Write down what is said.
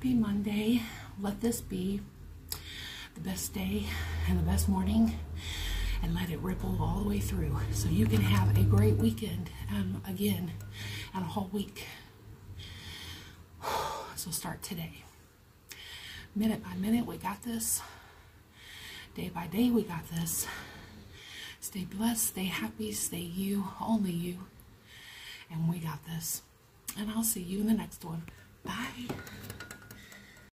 Happy Monday. Let this be the best day and the best morning, and let it ripple all the way through so you can have a great weekend again and a whole week. So start today. Minute by minute, we got this. Day by day, we got this. Stay blessed, stay happy, stay you, only you. And we got this. And I'll see you in the next one. Bye.